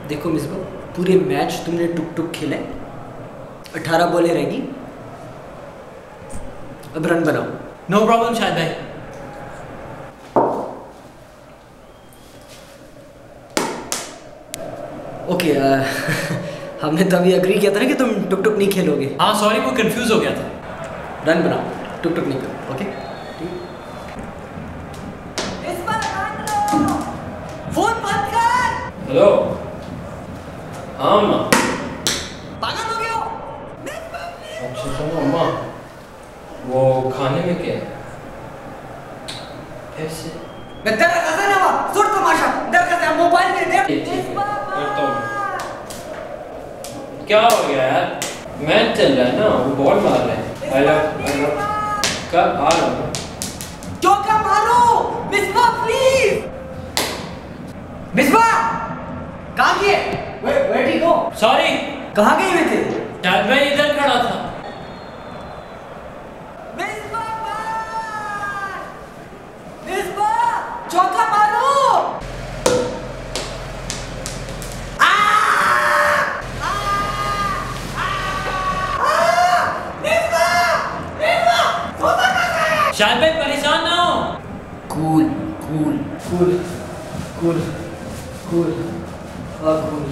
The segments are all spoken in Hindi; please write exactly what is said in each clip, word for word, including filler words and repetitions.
देखो मिसबा, पूरे मैच तुमने टुक टुक खेले, अठारह बॉलें रहेगी, अब रन बनाओ। नो प्रॉब्लम शायद भाई। ओके आ, हमने तो अभी अग्री किया था ना कि तुम टुक टुक नहीं खेलोगे। हाँ सॉरी, वो कंफ्यूज हो गया था। रन बनाओ, टुक टुक नहीं करो। ओके फोन बंद कर। हेलो। हाँ अम्मा। पागल हो गया हो? अच्छा सुनो अम्मा, वो खाने में क्या है? फिर से मैं तेरा कज़न है, वो सुन तमाशा, इधर कर मोबाइल दे दे। करता हूँ। क्या हो गया यार? मैच चल रहा है ना, वो बॉल मार रहे हैं। आई लव आई लव कब आ रहा हूँ। चौका मारो मिसबा प्लीज। मिसबा कहाँ गए? Where where did you go? Sorry. कहाँ गए हुए थे? शायद मैं इधर खड़ा था। मिसबा मार! मिसबा चौका मारो। आ! आ! आ! आ! मिसबा! मिसबा! होता कैसा है? शायद भाई परेशान ना हो। Cool cool cool cool cool हाँ कूल।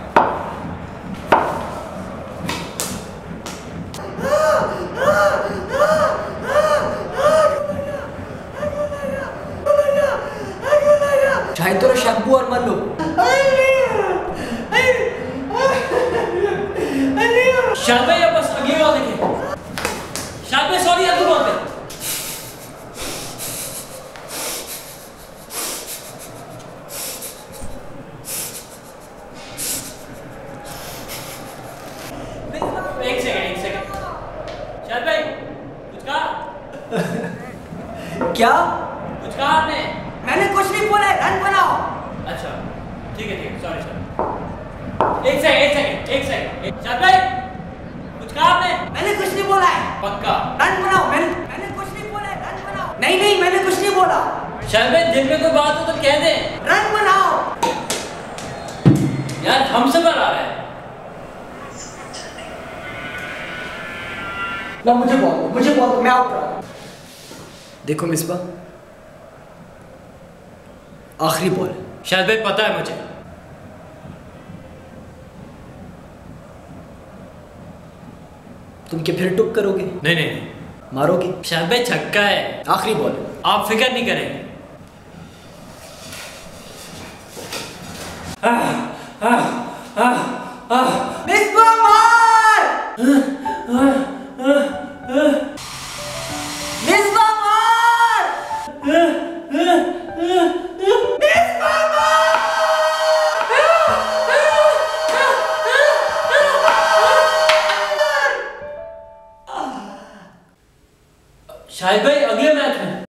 चाहे तो शैम्पू और मत लो। शायद भाई अब बस अगली बार देखें। शायद भाई सॉरी अगली बार देखें। एक सेकंड एक सेकंड। शायद भाई कुछ कहा? क्या? कुछ कहा आपने? मैंने कुछ नहीं बोला, रन बनाओ। अच्छा ठीक है ठीक है, सॉरी सॉरी। एक सेकंड एक सेकंड एक सेकंड। शायद भाई कुछ कहा आपने? मैंने कुछ नहीं बोला है। पक्का? रन बनाओ। मैंने मैंने कुछ नहीं बोला है, रन बनाओ। नहीं नहीं मैंने कुछ नहीं बोला। शायद भाई दिल में कोई बात हो तो कह दे। रन बनाओ। यार हमसे पर आ रहा है। ना मुझे बोल मुझे बोल मैं आउट रहा। देखो मिसबा, आखिरी बॉल है। शायद भाई पता है मुझे। तुम क्या फिर टुक करोगे? नहीं नहीं नहीं, मारोगे? शायद भाई छक्का है। आखिरी बॉल है। आप फिक्र नहीं करेंगे। आह, आह, आह, आह। मिसबा मार। मिसबा मार। मिसबा मार। शायद भाई अगले मैच में